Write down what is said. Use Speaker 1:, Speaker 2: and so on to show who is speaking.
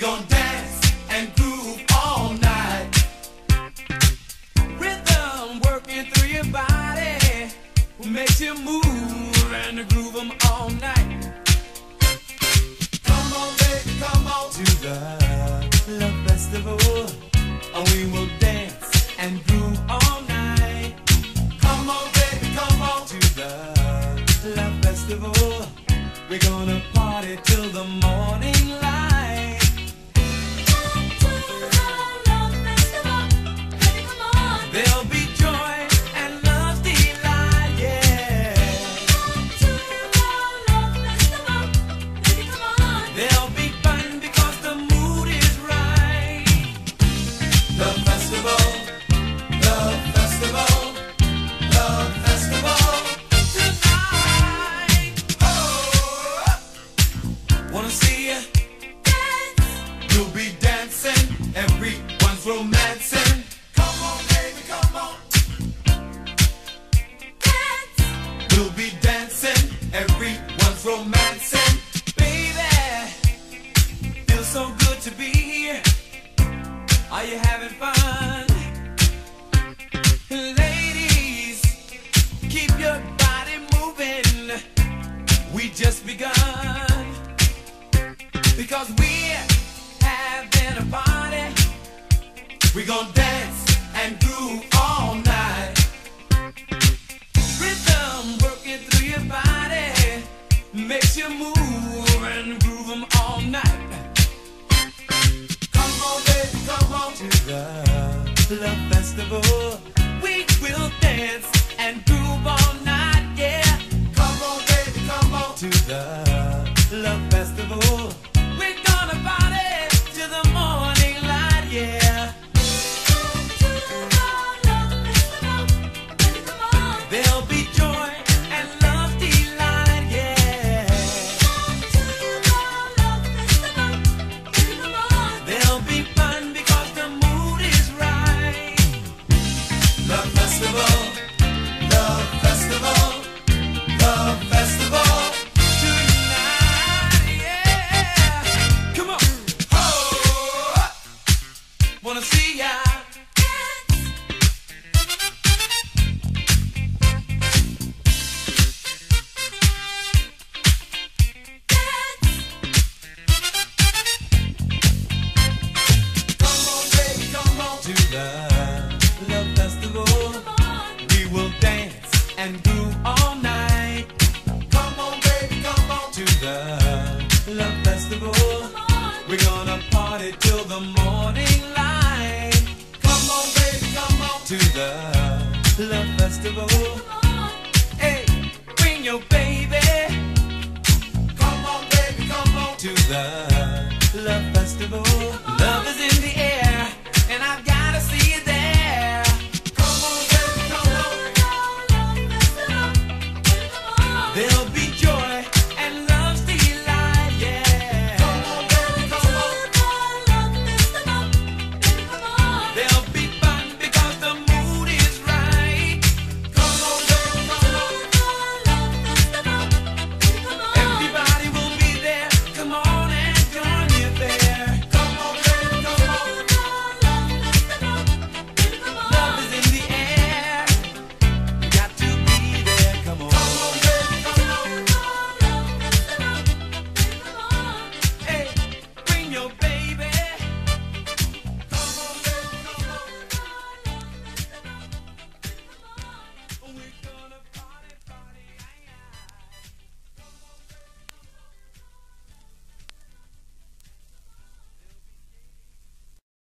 Speaker 1: gon' dance and groove all night. Rhythm working through your body makes you move and groove 'em all night. Come on, baby, come on to the Love Festival. We will dance and groove all night. Come on, baby, come on to the Love Festival. We're gonna party till the morning light.
Speaker 2: Come to the Love Festival, baby, come on.
Speaker 1: There'll be joy and love delight, yeah.
Speaker 2: Come to the Love Festival, baby, come on.
Speaker 1: There'll be fun because the mood is right. Love Festival, Love Festival, Love Festival tonight. Oh, wanna see ya?
Speaker 2: Dance,
Speaker 1: You'll be dancing, everyone's romancing. Come on, baby, come on.
Speaker 2: dance,
Speaker 1: We'll be dancing, everyone's romancing. Baby, feels so good to be here. Are you having fun? Ladies, keep your body moving. We just begun. Because we're having a party. We gon' dance and groove all night. Rhythm working through your body makes you move and groove 'em all night. Come on, baby, come on to the Love Festival. We will dance and groove all night, yeah. Come on, baby, come on to the Love Festival. We're gonna party till the morning light, yeah.
Speaker 2: come to the Love Festival, baby, come on.
Speaker 1: There'll be joy and love delight, yeah.
Speaker 2: Come to the Love Festival, baby, come on.
Speaker 1: There'll be fun because the mood is right. Love Festival, Love Festival, Love Festival tonight, yeah. Come on, oh, wanna see ya? Come on, baby, come on to the Love Festival. We will dance and groove all night. Come on, baby, come on to the Love Festival. We're gonna party till the morning light. Come on, baby, come on to the Love Festival. Hey, bring your baby. Come on, baby, come on to the Love Festival.